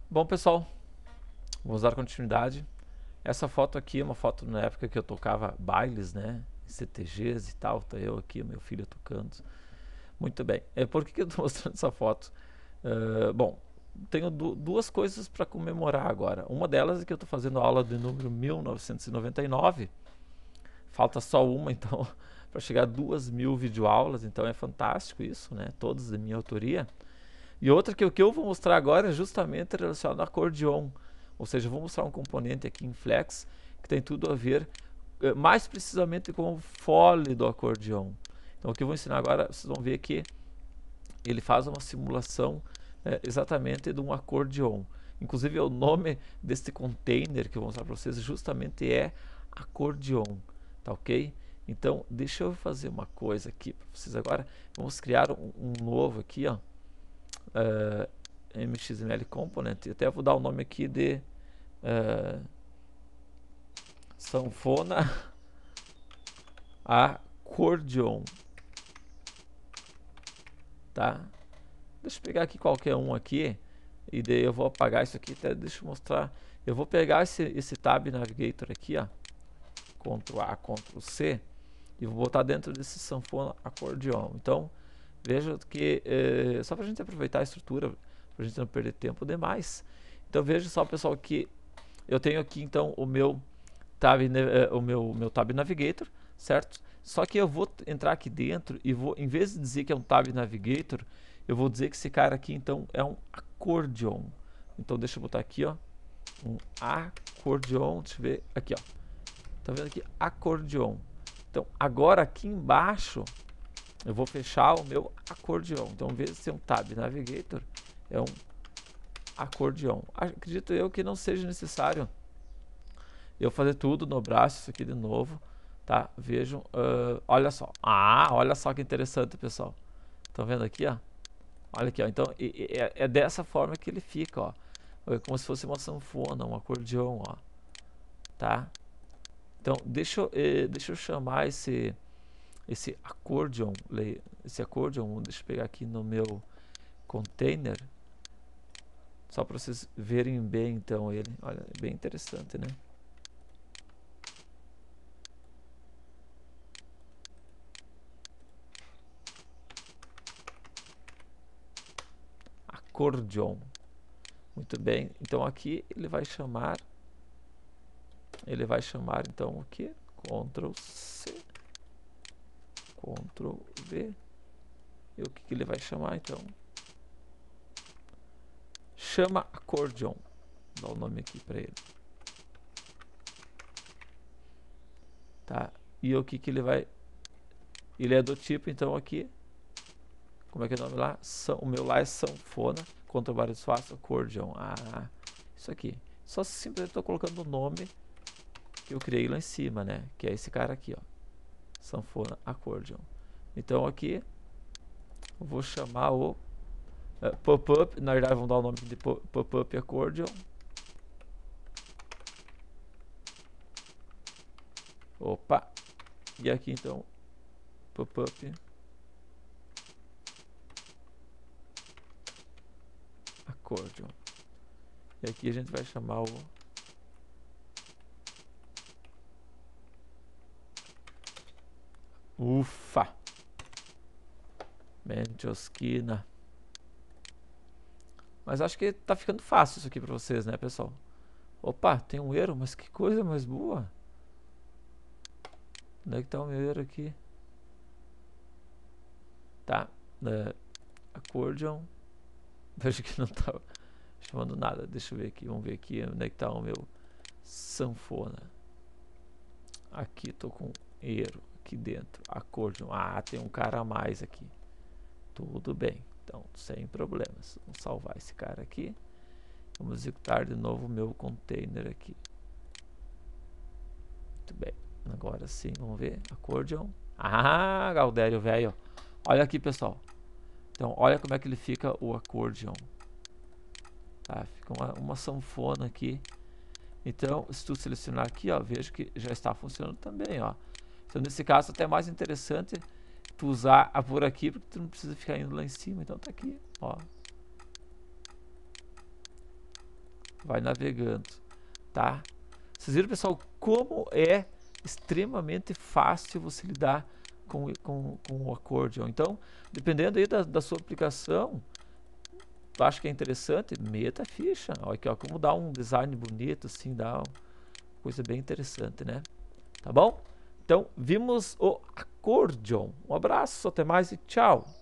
Bom, pessoal, vamos dar continuidade. Essa foto aqui é uma foto na época que eu tocava bailes, né? CTGs e tal. Tá eu aqui, meu filho tocando. Muito bem. Por que eu estou mostrando essa foto? Bom, tenho duas coisas para comemorar agora. Uma delas é que eu estou fazendo a aula de número 1999. Falta só uma, então, para chegar a 2.000 videoaulas. Então é fantástico isso, né? Todas de minha autoria. E outra que o que eu vou mostrar agora é justamente relacionado ao acordeon. Ou seja, eu vou mostrar um componente aqui em Flex que tem tudo a ver mais precisamente com o fole do acordeon. Então o que eu vou ensinar agora, vocês vão ver que ele faz uma simulação exatamente de um acordeon. Inclusive o nome deste container que eu vou mostrar para vocês justamente é acordeon, tá ok? Então deixa eu fazer uma coisa aqui para vocês agora. Vamos criar um novo aqui, ó. MXML Component, até vou dar o nome aqui de sanfona acordeon, tá? Deixa eu pegar aqui qualquer um aqui e daí eu vou apagar isso aqui, até deixa eu mostrar. Eu vou pegar esse Tab Navigator aqui, ó, Ctrl A, Ctrl C, e vou botar dentro desse sanfona acordeon. Então veja que só para a gente aproveitar a estrutura, para a gente não perder tempo demais. Então veja só, pessoal, que eu tenho aqui então o meu Tab Navigator, certo? Só que eu vou entrar aqui dentro e vou, em vez de dizer que é um Tab Navigator, eu vou dizer que esse cara aqui então é um acordeon. Então deixa eu botar aqui, ó, um acordeon, deixa eu ver aqui, ó. Tá vendo aqui? Acordeon. Então agora aqui embaixo eu vou fechar o meu acordeon. Então, em vez de ser um Tab Navigator, é um acordeon. Acredito eu que não seja necessário eu fazer tudo no braço, isso aqui de novo, tá? Vejam, olha só. Olha só que interessante, pessoal. Estão vendo aqui, ó? Olha aqui, ó. Então, é dessa forma que ele fica, ó. É como se fosse uma sanfona, um acordeon, ó. Tá? Então, deixa eu chamar esse accordion, deixa eu pegar aqui no meu container, só para vocês verem bem, então, ele. Olha, é bem interessante, né? Acordeon. Muito bem. Então aqui ele vai chamar então o que? Ctrl C, Ctrl V. E o que ele vai chamar então? Chama acordeon. Dá o nome aqui para ele. Tá? E o que ele vai? Ele é do tipo então aqui. Como é que é o nome lá? O meu lá é sanfona. Ctrl barra de espaço, acordeon. Isso aqui. Só simplesmente estou colocando o nome que eu criei lá em cima, né? Que é esse cara aqui, ó. Sanfona acordeon. Então aqui eu vou chamar o pop-up. Na verdade, vamos dar o nome de pop-up acordeon. Opa! E aqui então, pop-up acordeon. E aqui a gente vai chamar o Ufa! Mentosquina. Mas acho que tá ficando fácil isso aqui pra vocês, né, pessoal? Opa, tem um erro, mas que coisa mais boa. Onde é que tá o meu erro aqui? Tá. Accordion. Vejo que não tá chamando nada. Deixa eu ver aqui. Vamos ver aqui onde é que tá o meu sanfona. Aqui tô com erro. Aqui dentro. Accordion. Tem um cara a mais aqui. Tudo bem. Então, sem problemas. Vamos salvar esse cara aqui. Vamos executar de novo o meu container aqui. Muito bem. Agora sim, vamos ver. Accordion. Gaudério, velho. Olha aqui, pessoal. Então, olha como é que ele fica o accordion. Tá? Fica uma sanfona aqui. Então, se tu selecionar aqui, ó, vejo que já está funcionando também, ó. Então, nesse caso, até é mais interessante tu usar a por aqui, porque tu não precisa ficar indo lá em cima. Então, tá aqui, ó. vai navegando, tá? Vocês viram, pessoal, como é extremamente fácil você lidar com o accordion. Então, dependendo aí da sua aplicação, tu acha que é interessante, meta a ficha. Olha aqui, ó, como dá um design bonito, assim, dá uma coisa bem interessante, né? Tá bom? Então, vimos o accordion. Um abraço, até mais e tchau!